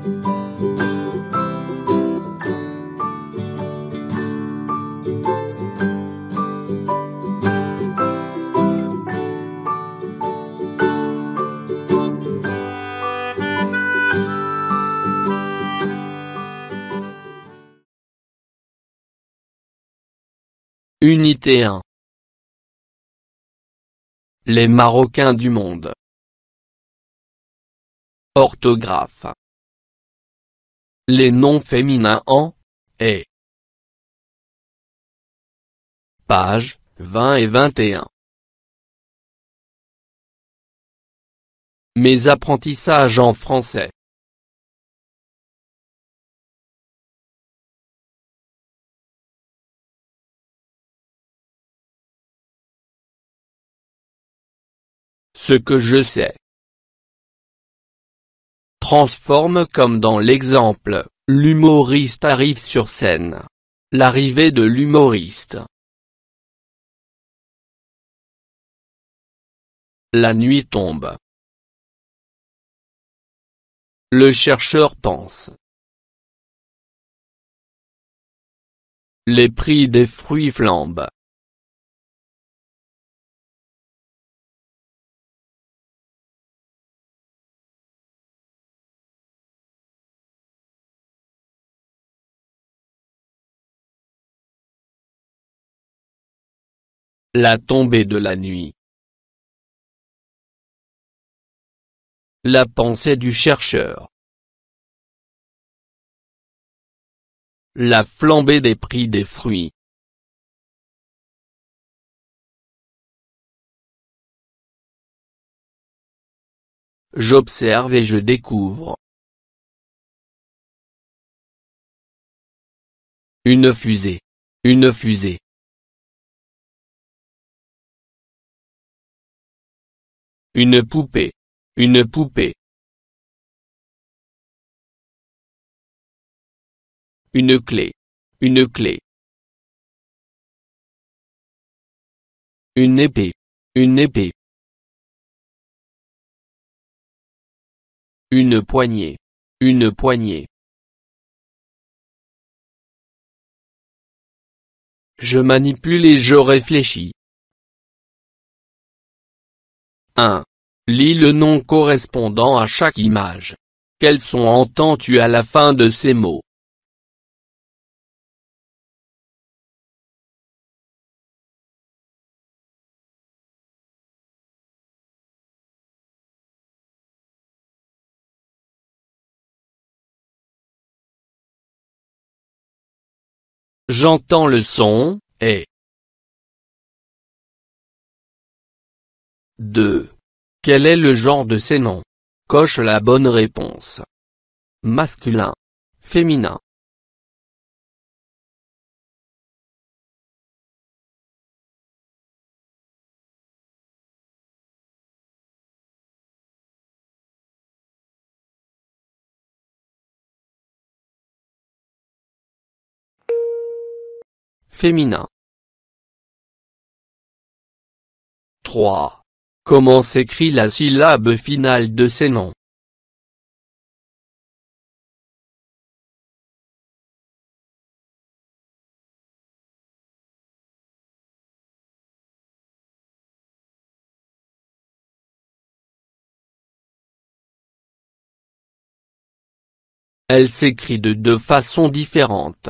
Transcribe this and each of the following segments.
Unité 1. Les Marocains du monde. Orthographe. Les noms féminins en « et ». Pages 20 et 21. Mes apprentissages en français. Ce que je sais. Transforme comme dans l'exemple, l'humoriste arrive sur scène. L'arrivée de l'humoriste. La nuit tombe. Le chercheur pense. Les prix des fruits flambent. La tombée de la nuit. La pensée du chercheur. La flambée des prix des fruits. J'observe et je découvre. Une fusée. Une fusée. Une poupée. Une poupée. Une clé. Une clé. Une épée. Une épée. Une poignée. Une poignée. Je manipule et je réfléchis. 1. Lis le nom correspondant à chaque image. Quels sons entends-tu à la fin de ces mots? J'entends le son « et ». 2. Quel est le genre de ces noms? Coche la bonne réponse. Masculin. Féminin. Féminin. 3. Comment s'écrit la syllabe finale de ces noms? Elle s'écrit de deux façons différentes.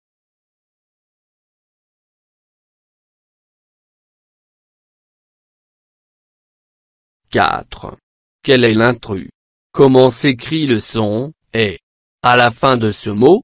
« 4. Quel est l'intrus? Comment s'écrit le son « et » à la fin de ce mot?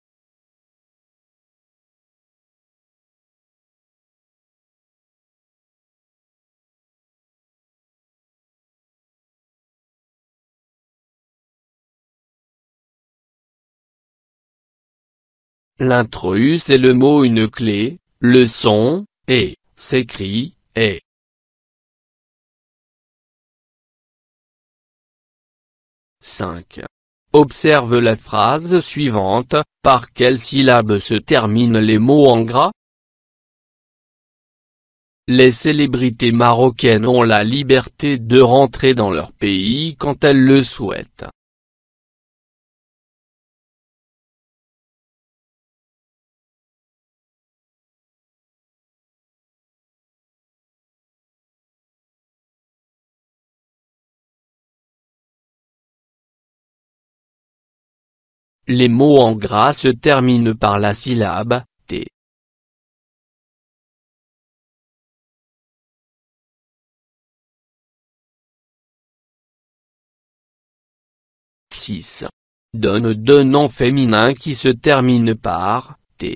L'intrus c'est le mot une clé, le son « et » s'écrit « et ». 5. Observe la phrase suivante, par quelle syllabe se terminent les mots en gras? Les célébrités marocaines ont la liberté de rentrer dans leur pays quand elles le souhaitent. les mots en gras se terminent par la syllabe T. « 6. Donne deux noms féminins qui se terminent par T.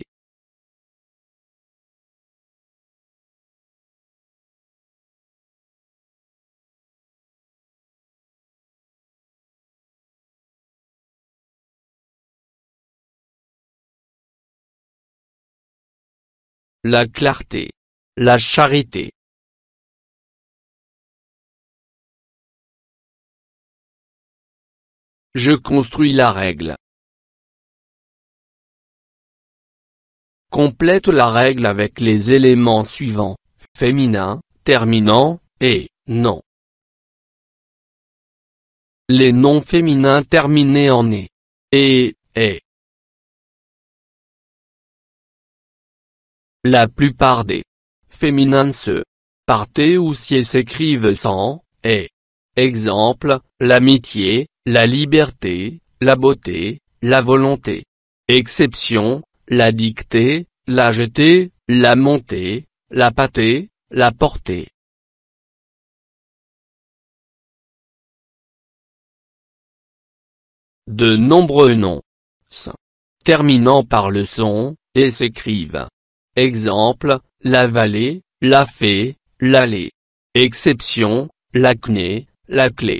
La clarté. La charité. Je construis la règle. Complète la règle avec les éléments suivants, féminin, terminant, et, nom. Les noms féminins terminés en et, est. La plupart des féminins se par T ou si s'écrivent sans et. Exemple, l'amitié, la liberté, la beauté, la volonté. Exception, la dictée, la jetée, la montée, la pâtée, la portée. De nombreux noms terminant par le son, et s'écrivent. Exemple, la vallée, la fée, l'allée. Exception, l'acné, la clé.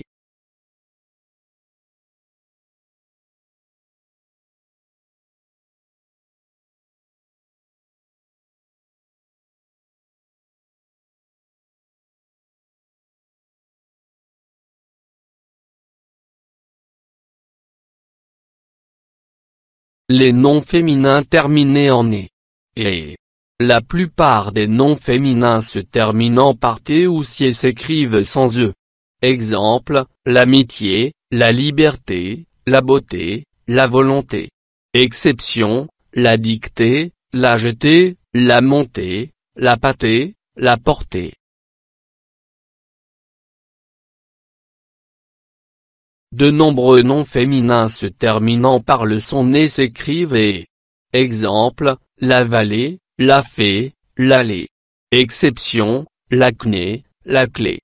Les noms féminins terminés en et. La plupart des noms féminins se terminant par T ou si s'écrivent sans E. Exemple, l'amitié, la liberté, la beauté, la volonté. Exception, la dictée, la jetée, la montée, la pâtée, la portée. De nombreux noms féminins se terminant par le son et s'écrivent et. Exemple, la vallée, la fée, l'allée. Exception, l'acné, la clé.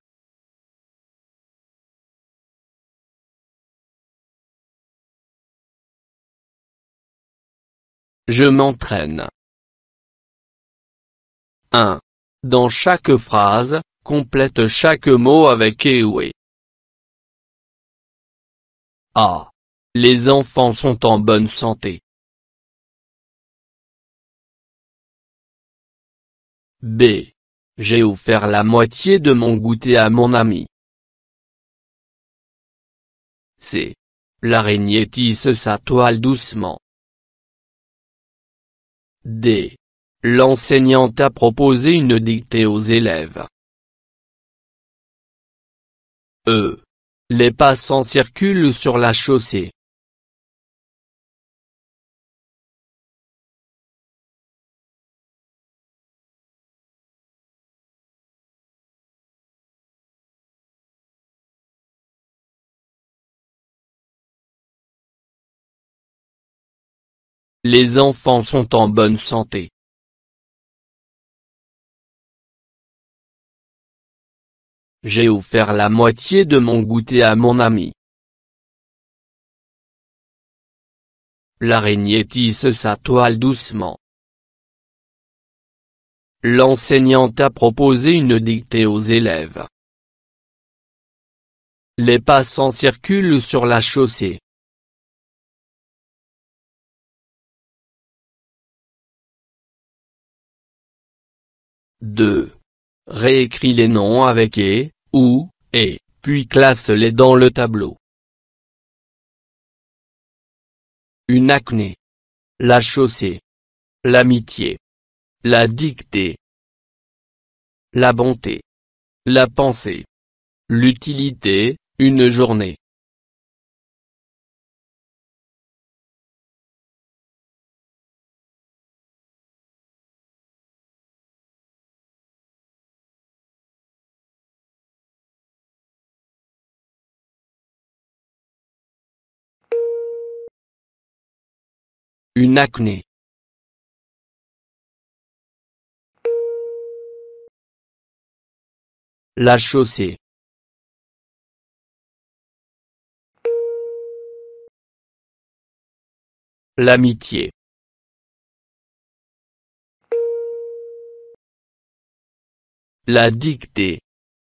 Je m'entraîne. 1. Dans chaque phrase, complète chaque mot avec et ou et. A. Les enfants sont en bonne santé. B. J'ai offert la moitié de mon goûter à mon ami. C. L'araignée tisse sa toile doucement. D. L'enseignante a proposé une dictée aux élèves. E. Les passants circulent sur la chaussée. Les enfants sont en bonne santé. J'ai offert la moitié de mon goûter à mon ami. L'araignée tisse sa toile doucement. L'enseignante a proposé une dictée aux élèves. Les passants circulent sur la chaussée. 2. Réécris les noms avec et, ou, et, puis classe-les dans le tableau. Une acné. La chaussée. L'amitié. La dictée. La bonté. La pensée. L'utilité, une journée. Une acné. La chaussée. L'amitié. La dictée.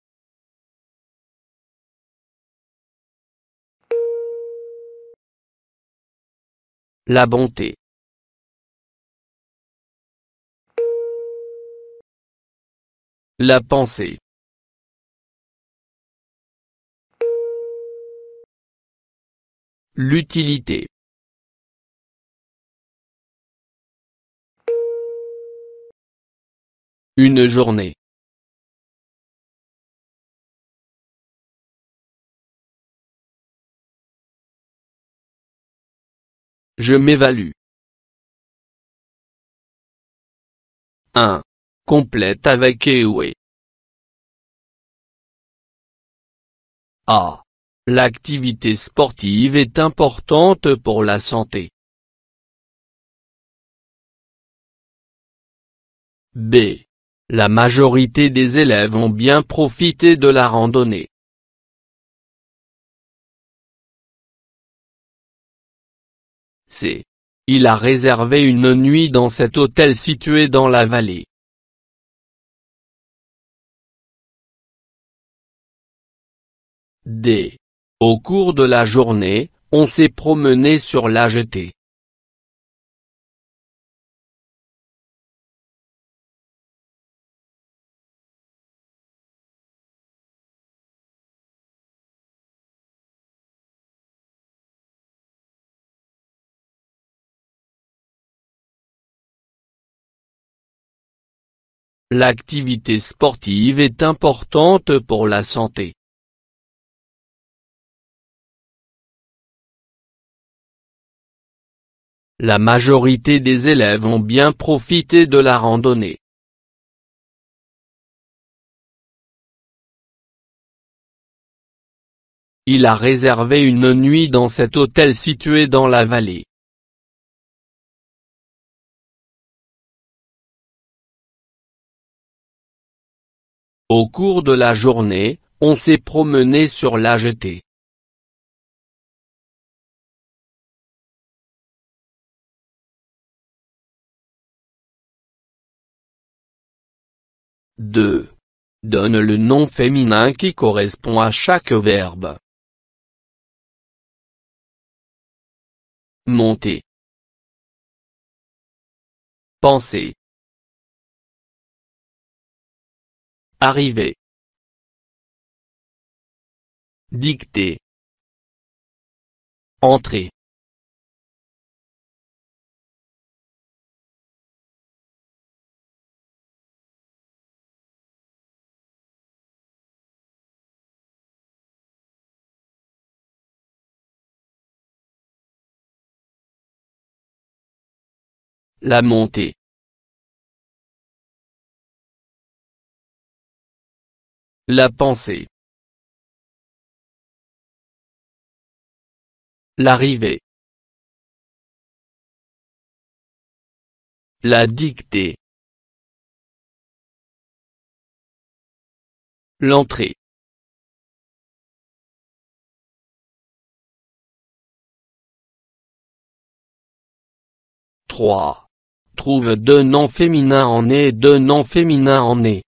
La bonté. La pensée. L'utilité. Une journée. Je m'évalue. 1. Complète avec Ewe. A. L'activité sportive est importante pour la santé. B. La majorité des élèves ont bien profité de la randonnée. C. Il a réservé une nuit dans cet hôtel situé dans la vallée. D. Au cours de la journée, on s'est promené sur la jetée. L'activité sportive est importante pour la santé. La majorité des élèves ont bien profité de la randonnée. Il a réservé une nuit dans cet hôtel situé dans la vallée. Au cours de la journée, on s'est promené sur la jetée. Deux. Donne le nom féminin qui correspond à chaque verbe. Monter. Penser. Arriver. Dicter. Entrer. La montée. La pensée. L'arrivée. La dictée. L'entrée. Trois. Trouve deux noms féminins en nez et deux noms féminins en nez.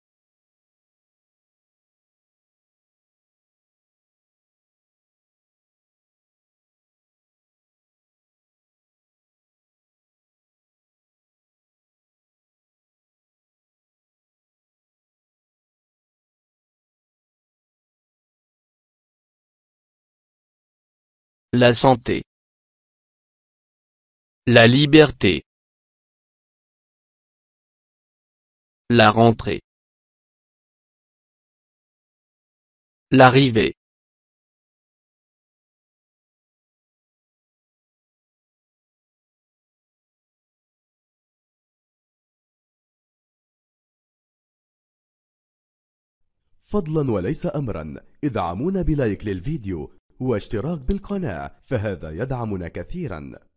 La santé. La liberté. La rentrée. L'arrivée. فضلا وليس أمرا ادعمونا بلايك للفيديو واشتراك بالقناة، فهذا يدعمنا كثيرا.